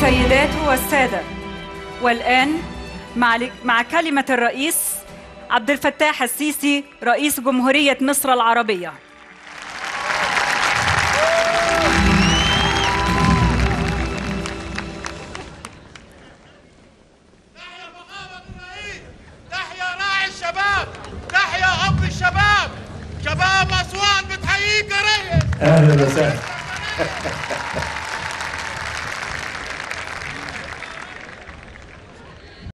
السيدات والسادة، والآن مع كلمة الرئيس عبد الفتاح السيسي رئيس جمهورية مصر العربية. تحيا فخامة الرئيس، تحيا راعي الشباب، تحيا أب الشباب، شباب أسوان بتحييك يا ريس. أهلا وسهلا.